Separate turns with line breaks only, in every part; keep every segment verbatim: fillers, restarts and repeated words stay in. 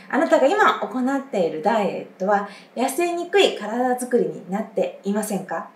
あなたが今行っているダイエットは痩せにくい体づくりになっていませんか？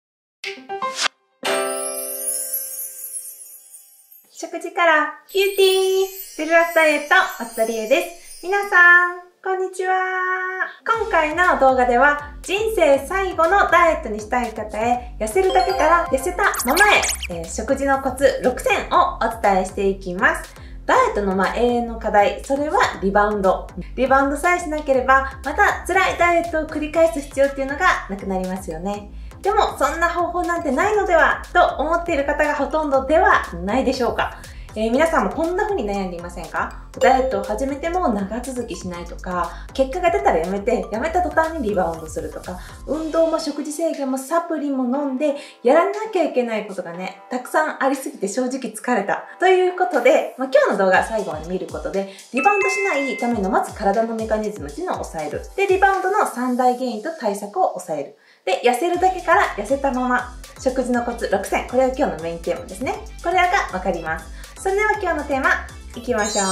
食事からビューティーベルラスダイエット松田理恵です。皆さんこんにちは。今回の動画では人生最後のダイエットにしたい方へ、痩せるだけから痩せたままへ、えー、食事のコツろくてんをお伝えしていきます。ダイエットのまあ永遠の課題、それはリバウンド。リバウンドさえしなければ、また辛いダイエットを繰り返す必要っていうのがなくなりますよね。でも、そんな方法なんてないのではと思っている方がほとんどではないでしょうか。えー、皆さんもこんな風に悩んでいませんか？ダイエットを始めても長続きしないとか、結果が出たらやめて、やめた途端にリバウンドするとか、運動も食事制限もサプリも飲んで、やらなきゃいけないことがね、たくさんありすぎて正直疲れた。ということで、まあ、今日の動画最後まで見ることで、リバウンドしないためのまず体のメカニズムっていうのを抑える。で、リバウンドの三大原因と対策を抑える。で、痩せるだけから痩せたまま。食事のコツろくてん。これが今日のメインテーマですね。これがわかります。それでは今日のテーマ、いきましょう。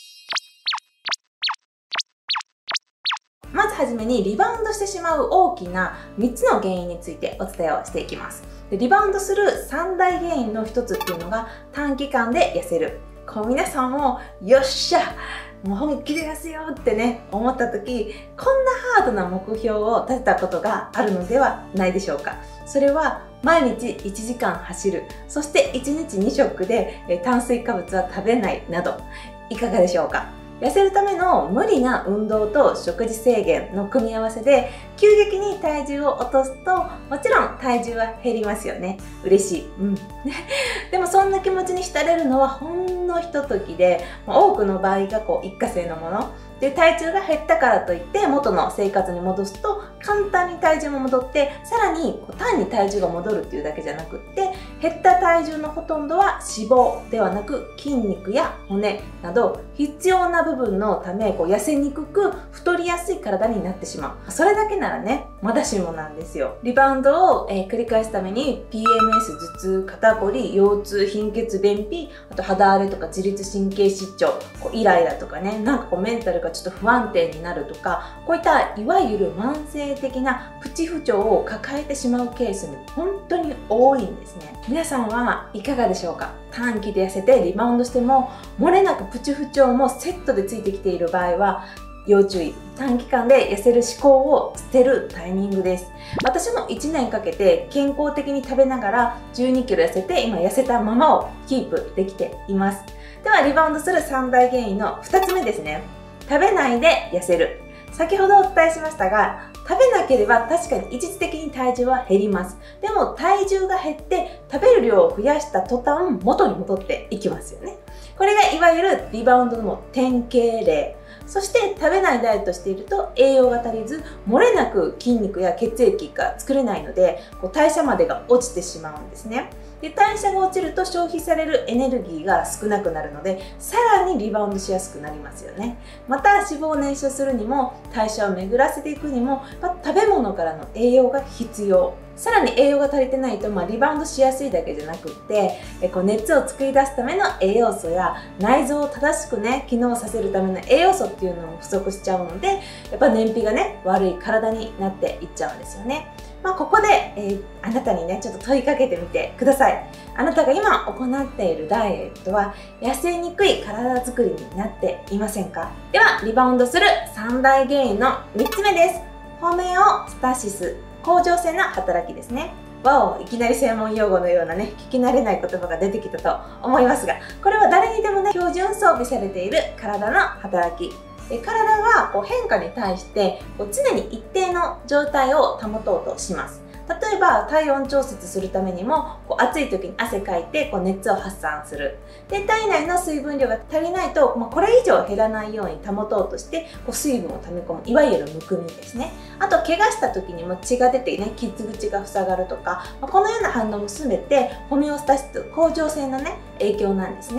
まずはじめにリバウンドしてしまう大きなみっつの原因についてお伝えをしていきます。でリバウンドする三大原因のひとつっていうのが短期間で痩せる。こう皆さんもよっしゃもう本気で痩せようってね思った時、こんなハードな目標を立てたことがあるのではないでしょうか。それは毎日いちじかん走る、そしていちにちに食で炭水化物は食べないなど、いかがでしょうか。痩せるための無理な運動と食事制限の組み合わせで急激に体重を落とすと、もちろん体重は減りますよね。嬉しい。うん。でもそんな気持ちに浸れるのはほんのひとときで、多くの場合がこう一過性のもの。で、体重が減ったからといって元の生活に戻すと簡単に体重も戻って、さらにこう単に体重が戻るっていうだけじゃなくって、減った体重のほとんどは脂肪ではなく筋肉や骨など必要な部分のため、こう痩せにくく太りやすい体になってしまう。それだけならね、まだしもなんですよ。リバウンドを、えー、繰り返すために ピーエムエス、頭痛、肩こり、腰痛、貧血、便秘、あと肌荒れとか自律神経失調、こうイライラとかね、なんかこうメンタルがちょっと不安定になるとか、こういったいわゆる慢性的なプチ不調を抱えてしまうケースも本当に多いんですね。皆さんはいかがでしょうか？短期で痩せてリバウンドしても漏れなくプチ不調もセットでついてきている場合は要注意。短期間で痩せる思考を捨てるタイミングです。私もいちねんかけて健康的に食べながらじゅうにキロ痩せて、今痩せたままをキープできています。ではリバウンドする三大原因のふたつめですね。食べないで痩せる。先ほどお伝えしましたが、食べなければ確かに一時的に体重は減ります。でも体重が減って食べる量を増やした途端元に戻っていきますよね。これがいわゆるリバウンドの典型例。そして食べないダイエットしていると栄養が足りず、漏れなく筋肉や血液が作れないので、こう代謝までが落ちてしまうんですね。で代謝が落ちると消費されるエネルギーが少なくなるので、さらにリバウンドしやすくなりますよね。また脂肪を燃焼するにも代謝を巡らせていくにも、まあ、食べ物からの栄養が必要。さらに栄養が足りてないと、まあ、リバウンドしやすいだけじゃなくってえこう熱を作り出すための栄養素や内臓を正しくね機能させるための栄養素っていうのも不足しちゃうので、やっぱ燃費がね悪い体になっていっちゃうんですよね。まあ、ここで、えー、あなたにねちょっと問いかけてみてください。あなたが今行っているダイエットは痩せにくい体づくりになっていませんか？ではリバウンドする三大原因のみっつめです。ホメオスタシス、恒常性の働きですね。わお、いきなり専門用語のようなね、聞き慣れない言葉が出てきたと思いますが、これは誰にでもね、標準装備されている体の働き。で体はこう変化に対してこう常に一定の状態を保とうとします。例えば体温調節するためにもこう暑い時に汗かいてこう熱を発散する。で体内の水分量が足りないと、まあ、これ以上減らないように保とうとしてこう水分を溜め込む、いわゆるむくみですね。あと怪我した時にも血が出てね傷口が塞がるとか、まあ、このような反応も全てホメオスタシス、恒常性のね影響なんですね。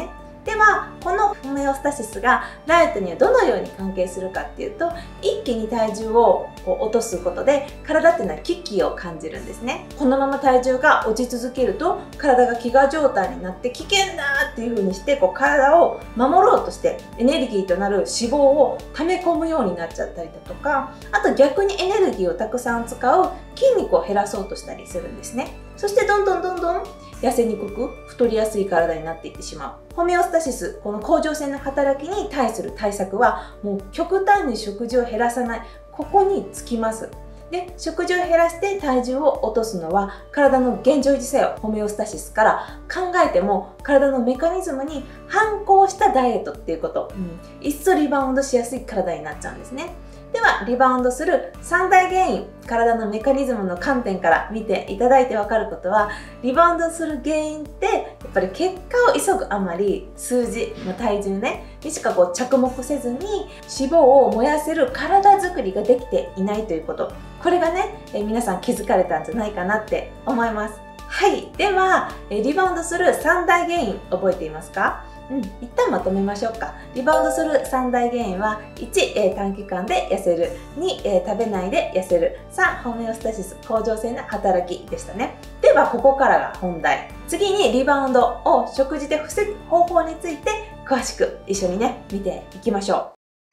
ではこのホメオスタシスがダイエットにはどのように関係するかっていうと、一気に体重を落とすことで体っていうのは危機を感じるんですね。このまま体重が落ち続けると体が飢餓状態になって危険だっていう風にしてこう体を守ろうとしてエネルギーとなる脂肪を溜め込むようになっちゃったりだとか、あと逆にエネルギーをたくさん使う筋肉を減らそうとしたりするんですね。そしてどんどんどんどん痩せにくく太りやすい体になっていってしまう。ホメオスタシス、この甲状腺の働きに対する対策はもう極端に食事を減らさない、ここにつきます。で、食事を減らして体重を落とすのは体の現状維持作用、ホメオスタシスから考えても体のメカニズムに反抗したダイエットっていうこと、うん、いっそリバウンドしやすい体になっちゃうんですね。ではリバウンドするさん大原因、体のメカニズムの観点から見ていただいて分かることは、リバウンドする原因ってやっぱり結果を急ぐあまり数字、体重ねにしかこう着目せずに脂肪を燃やせる体づくりができていないということ、これがねえ皆さん気づかれたんじゃないかなって思います。はい、ではえリバウンドするさん大原因覚えていますか？うん、一旦まとめましょうか。リバウンドするさん大原因は、いち、えー、短期間で痩せる、に、えー、食べないで痩せる、さん、ホメオスタシス、甲状腺の働きでしたね。ではここからが本題。次にリバウンドを食事で防ぐ方法について詳しく一緒にね見ていきましょ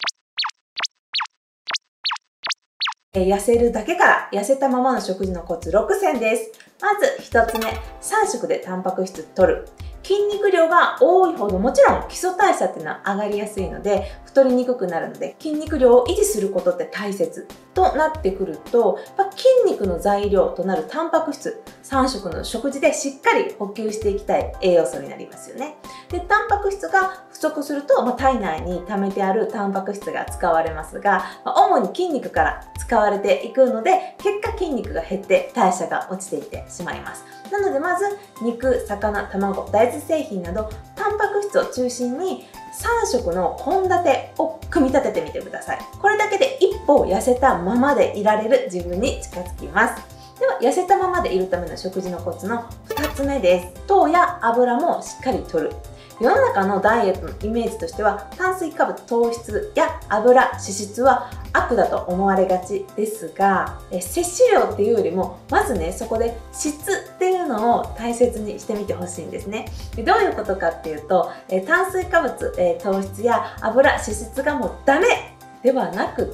う。痩せるだけから痩せたままの食事のコツろく選です。まずひとつめ、さん食でタンパク質摂る。筋肉量が多いほどもちろん基礎代謝っていうのは上がりやすいので太りにくくなるので、筋肉量を維持することって大切となってくると、やっぱ筋肉の材料となるタンパク質、さん食の食事でしっかり補給していきたい栄養素になりますよね。で、タンパク質が不足すると、まあ、体内に溜めてあるタンパク質が使われますが、まあ、主に筋肉から使われていくので結果筋肉が減って代謝が落ちていってしまいます。なのでまず肉、魚、卵、大豆製品などタンパク質を中心にさん食の献立を組み立ててみてください。これだけで一歩痩せたままでいられる自分に近づきます。では痩せたままでいるための食事のコツのふたつめです。糖や油もしっかり摂る。世の中のダイエットのイメージとしては炭水化物、糖質や油、脂質は悪だと思われがちですが、え摂取量っていうよりもまずねそこで質っていうのを大切にしてみてほしいんですね。でどういうことかっていうと、え炭水化物、え糖質や油、脂質がもうダメではなくって、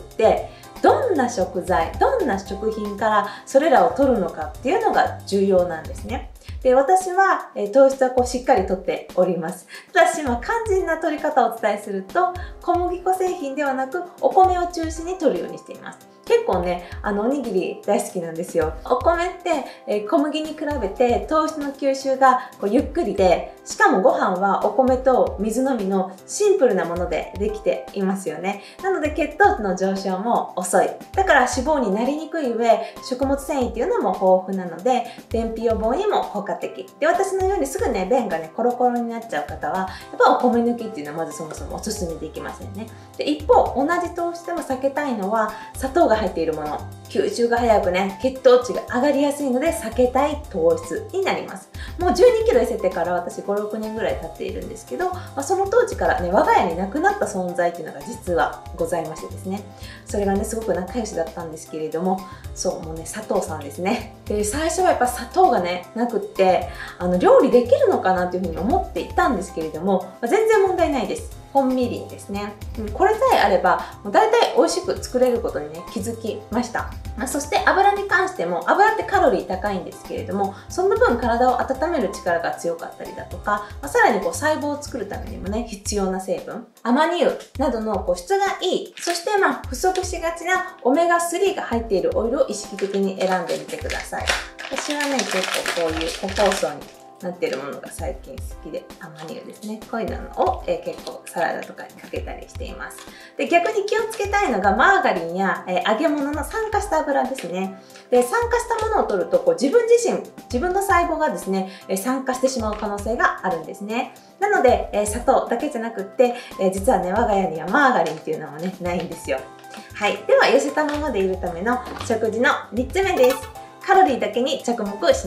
どんな食材、どんな食品からそれらを摂るのかっていうのが重要なんですね。で私は、えー、糖質はこうしっかりとっております。ただし、まあ、肝心な取り方をお伝えすると、小麦粉製品ではなくお米を中心に摂るようにしています。結構ねあのおにぎり大好きなんですよ。お米って、えー、小麦に比べて糖質の吸収がこうゆっくりで、しかもご飯はお米と水のみのシンプルなものでできていますよね。なので血糖値の上昇も遅い。だから脂肪になりにくい上、食物繊維っていうのも豊富なので便秘予防にも効果的で、私のようにすぐね便がねコロコロになっちゃう方はやっぱお米抜きっていうのはまずそもそもおすすめできませんね。で一方同じ糖質でも避けたいのは砂糖が入っているもの、吸収が早くね血糖値が上がりやすいので避けたい糖質になります。もうじゅうにキロ痩せてから私ごろくねんぐらい経っているんですけど、まあ、その当時からね我が家になくなった存在っていうのが実はございましてですね、それがねすごく仲良しだったんですけれども、そうもうね佐藤さんですね。で最初はやっぱ砂糖がねなくってあの料理できるのかなというふうに思っていたんですけれども、まあ、全然問題ないです。本みりんですね。これさえあればもう大体美味しく作れることにね気づきました。まあ、そして油に関しても油ってカロリー高いんですけれども、その分体を温める力が強かったりだとか、まあ、さらにこう細胞を作るためにもね必要な成分アマニ油などのこう質がいい、そしてまあ不足しがちなオメガスリーが入っているオイルを意識的に選んでみてください。私はね結構こういう個包装になっているものが最近好きで、アマニ油ですね、こういうのを、えー、結構サラダとかにかけたりしています。で逆に気をつけたいのがマーガリンや、えー、揚げ物の酸化した油ですね。で酸化したものを取るとこう自分自身自分の細胞がですね、えー、酸化してしまう可能性があるんですね。なので、えー、砂糖だけじゃなくって、えー、実はね我が家にはマーガリンっていうのもねないんですよ。はい、では痩せたままでいるための食事のみっつめです。カロリーだけに着目しない。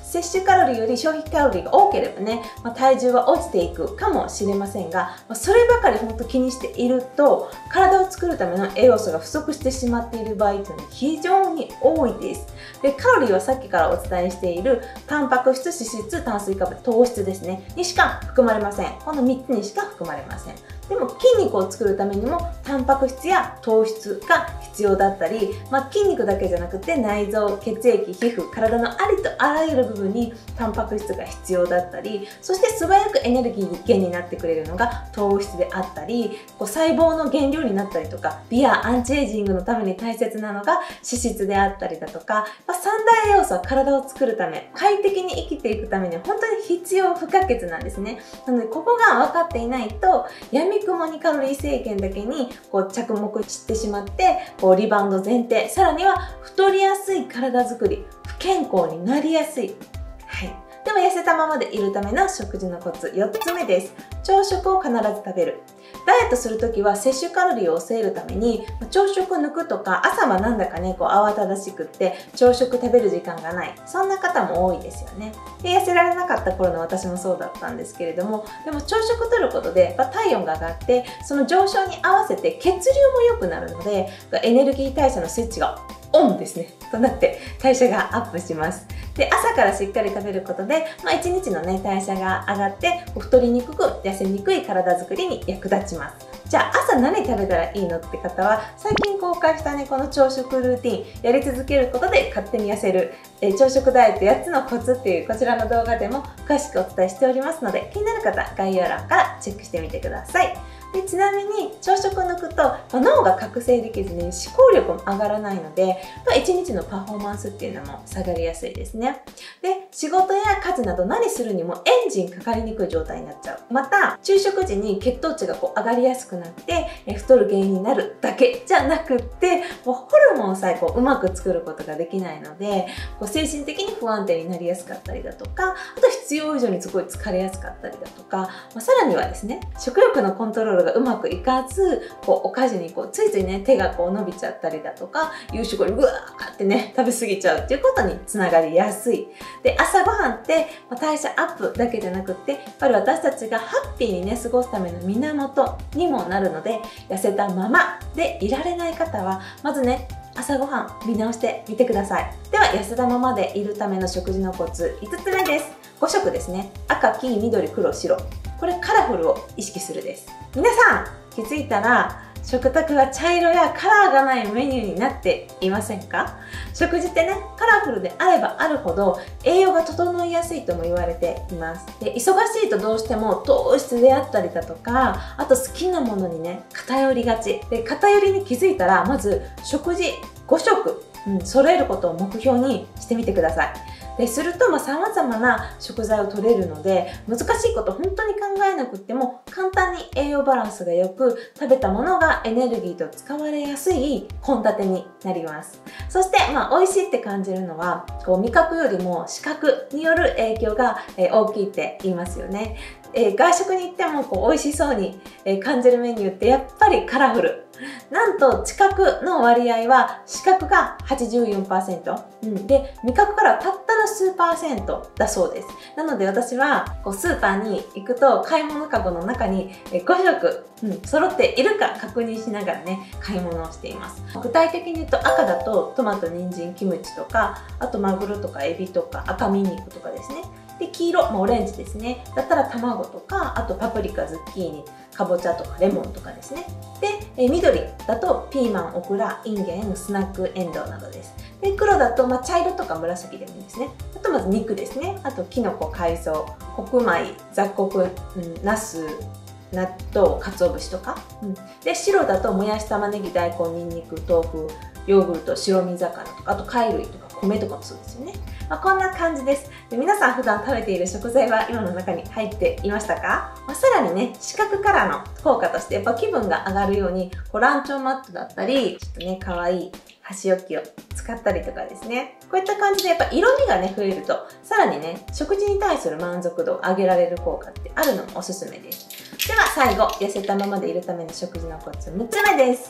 摂取カロリーより消費カロリーが多ければね、まあ、体重は落ちていくかもしれませんが、まあ、そればかり本当気にしていると体を作るための栄養素が不足してしまっている場合というのは非常に多いです。で、カロリーはさっきからお伝えしているタンパク質、脂質、炭水化物、糖質ですねにしか含まれません。このみっつにしか含まれません。でも筋肉を作るためにもタンパク質や糖質が必要だったり、まあ、筋肉だけじゃなくて内臓、血液、皮膚、体のありとあらゆる部分にタンパク質が必要だったり、そして素早くエネルギー源になってくれるのが糖質であったり、こう細胞の原料になったりとか、美やアンチエイジングのために大切なのが脂質であったりだとか、まあ、三大栄養素は体を作るため、快適に生きていくために本当に必要不可欠なんですね。なのでここが分かっていないと、闇雲にカロリー制限だけにこう着目してしまって、こうリバウンド前提、さらには太りやすい体づくり、不健康になりやすい。はい。でも痩せたままでいるための食事のコツよっつめです。朝食を必ず食べる。ダイエットするときは摂取カロリーを抑えるために朝食抜くとか、朝はなんだかねこう慌ただしくって朝食食べる時間がない、そんな方も多いですよね。で、痩せられなかった頃の私もそうだったんですけれども、でも朝食とることで体温が上がって、その上昇に合わせて血流も良くなるので、エネルギー代謝のスイッチがオンですねとなって代謝がアップします。で、朝からしっかり食べることで、まあ、いちにちのね代謝が上がって太りにくく痩せにくい体づくりに役立ちます。じゃあ朝何食べたらいいのって方は、最近公開したねこの朝食ルーティンやり続けることで勝手に痩せる、えー、朝食ダイエットやっつのコツっていうこちらの動画でも詳しくお伝えしておりますので、気になる方概要欄からチェックしてみてください。で、ちなみに朝食を抜くと、まあ、脳が覚醒できずに思考力も上がらないので、まあ、いちにちのパフォーマンスっていうのも下がりやすいですね。で、仕事や家事など何するにもエンジンかかりにくい状態になっちゃう。また昼食時に血糖値がこう上がりやすくなってえ太る原因になるだけじゃなくって、もうホルモンさえこううまく作ることができないので、こう精神的に不安定になりやすかったりだとか、あと必要以上にすごい疲れやすかったりだとか、まあ、さらにはですね、食欲のコントロールがうまくいかず、こうお菓子にこうついついね手がこう伸びちゃったりだとか、夕食にうわーってね食べ過ぎちゃうっていうことにつながりやすい。で、朝ごはんって代謝アップだけじゃなくって、やっぱり私たちがハッピーにね過ごすための源にもなるので、痩せたままでいられない方はまずね朝ごはん見直してみてください。では、痩せたままでいるための食事のコツいつつめです。ご食ですね。赤、黄、緑、黒、白。これカラフルを意識するです。皆さん気づいたら食卓が茶色やカラーがないメニューになっていませんか？食事ってね、カラフルであればあるほど栄養が整いやすいとも言われています。で、忙しいとどうしても糖質であったりだとか、あと好きなものにね偏りがちで、偏りに気づいたらまず食事ご食、うん、揃えることを目標にしてみてください。ですると、まあ、様々な食材を取れるので、難しいこと本当に考えなくっても簡単に栄養バランスが良く、食べたものがエネルギーと使われやすい献立になります。そして、まあ、美味しいって感じるのはこう味覚よりも視覚による影響が、えー、大きいって言いますよね。えー、外食に行ってもこう美味しそうに、えー、感じるメニューってやっぱりカラフル。なんと知覚の割合は視覚が はちじゅうよんパーセント、うん、で味覚からたったの数パーセントだそうです。なので私はこうスーパーに行くと買い物かごの中にご食、うん、揃っているか確認しながらね買い物をしています。具体的に言うと赤だとトマト、人参、キムチとか、あとマグロとかエビとか赤身肉とかですね。で、黄色、まあ、オレンジですね。だったら卵とか、あとパプリカ、ズッキーニ、かぼちゃとかレモンとかですね。で、え緑だとピーマン、オクラ、インゲン、スナックエンドウなどです。で、黒だと、まあ、茶色とか紫でもいいですね。あとまず肉ですね。あとキノコ、海藻、黒米、雑穀、うん、ナス、納豆、鰹節とか、うん、で白だともやし、玉ねぎ、大根、にんにく、豆腐、ヨーグルト、白身魚とか、あと貝類とか米とかもそうですよね。まあ、こんな感じです。で、皆さん普段食べている食材は今の中に入っていましたか？まあ、さらにね、視覚からの効果としてやっぱ気分が上がるようにこうランチョンマットだったり、ちょっとね可愛い箸置きを使ったりとかですね、こういった感じでやっぱ色味がね増えるとさらにね食事に対する満足度を上げられる効果ってあるのもおすすめです。では最後、痩せたままでいるための食事のコツむっつめです。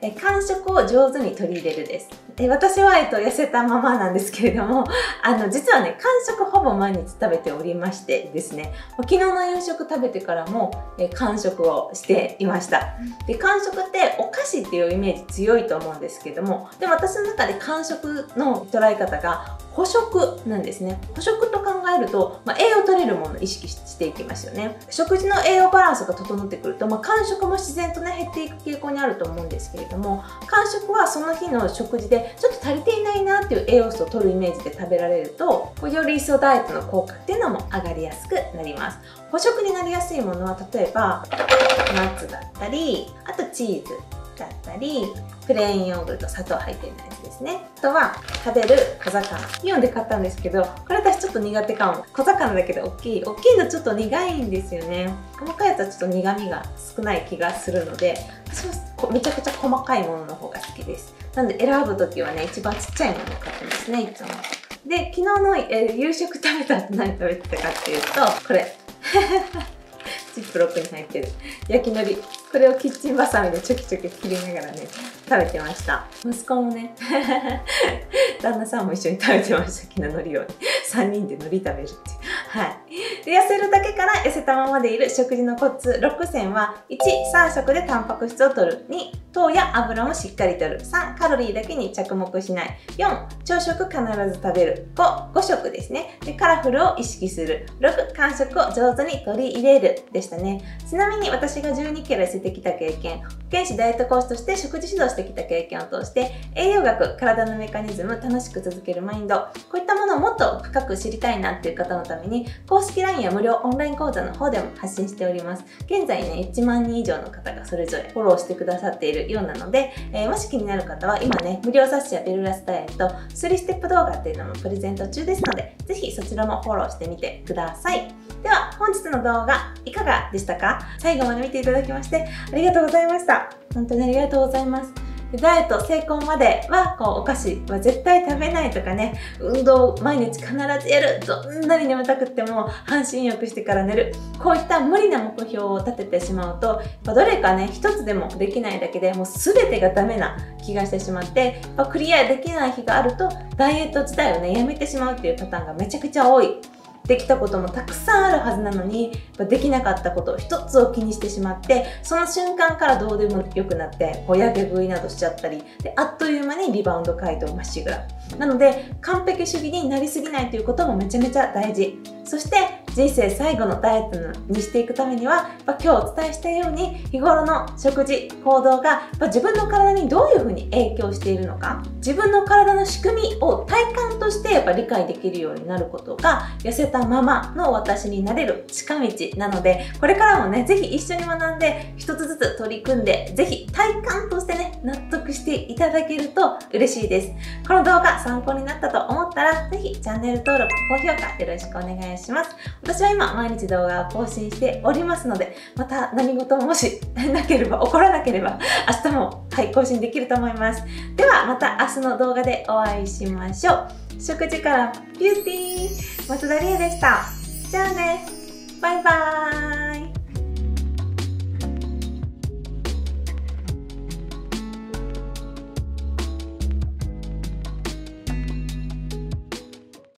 え間食を上手に取り入れるです。え私は、えっと、痩せたままなんですけれども、あの、実はね、間食ほぼ毎日食べておりましてですね、昨日の夕食食べてからも、え間食をしていました。で、間食ってお菓子っていうイメージ強いと思うんですけども、でも私の中で間食の捉え方が補食なんですね。補食と考えると、まあ、栄養取れるものを意識していきますよね。食事の栄養バランスが整ってくると、まあ、間食も自然とね、減っていく傾向にあると思うんですけれども、間食はその日の食事でちょっと足りていないなっていう栄養素を取るイメージで食べられると、より一層ダイエットの効果っていうのも上がりやすくなります。補食になりやすいものは、例えばナッツだったり、あとチーズだったり、プレーンヨーグルト、砂糖入ってないやつですね。あとは食べる小魚。イオンで買ったんですけど、これ私ちょっと苦手かも。小魚だけど大きい。大きいのちょっと苦いんですよね。細かいやつはちょっと苦味が少ない気がするので、私はめちゃくちゃ細かいものの方が好きです。なので選ぶときはね、一番ちっちゃいものを買ってますね、いつも。で、昨日の、えー、夕食食べた後何食べてたかっていうと、これ。ジップロックに入ってる焼き海苔、これをキッチンバサミでちょきちょき切りながらね食べてました。息子もね旦那さんも一緒に食べてました。昨日海苔を、ね、さんにんで海苔食べるっていう。はいで痩せるだけから痩せたままでいる食事のコツろく選はいち、さん食でタンパク質を摂る。に、糖や油もしっかり摂る。さん、カロリーだけに着目しない。よん、朝食必ず食べる。ご、ご食ですね。でカラフルを意識する。ろく、間食を上手に取り入れるでしたね。ちなみに私がじゅうにキロ痩せてきた経験、保健師ダイエット講師として食事指導してきた経験を通して、栄養学、体のメカニズム、楽しく続けるマインド、こういったものをもっと深く知りたいなっていう方のために、公式 ライン や無料オンライン講座の方でも発信しております。現在ね、いちまんにん以上の方がそれぞれフォローしてくださっているようなので、えー、もし気になる方は今ね、無料冊子やベルラスダイエット、スリーステップ動画っていうのもプレゼント中ですので、ぜひそちらもフォローしてみてください。では、本日の動画いかがでしたか？最後まで見ていただきましてありがとうございました。本当にありがとうございます。ダイエット成功まではこうお菓子は絶対食べないとかね、運動を毎日必ずやる、どんなに眠たくっても半身浴してから寝る、こういった無理な目標を立ててしまうと、どれかね一つでもできないだけでもう全てがダメな気がしてしまって、クリアできない日があるとダイエット自体をねやめてしまうっていうパターンがめちゃくちゃ多い。できたこともたくさんあるはずなのに、できなかったこと一つを気にしてしまって、その瞬間からどうでもよくなってこうやけ食いなどしちゃったりで、あっという間にリバウンド街道まっしぐら。なので完璧主義になりすぎないということもめちゃめちゃ大事。そして人生最後のダイエットにしていくためには、やっぱ今日お伝えしたように日頃の食事行動がやっぱ自分の体にどういうふうに影響しているのか、自分の体の仕組みを体感としてやっぱ理解できるようになることが、痩せたままの私になれる近道なので、これからもねぜひ一緒に学んで一つずつ取り組んで、ぜひ体感としてね納得していただけると嬉しいです。この動画参考になったと思ったら、ぜひチャンネル登録、高評価よろしくお願いします。私は今毎日動画を更新しておりますので、また何事ももしなければ、起こらなければ明日も、はい、更新できると思います。ではまた明日の動画でお会いしましょう。食事からビューティー、松田理恵でした。じゃあね、バイバーイ。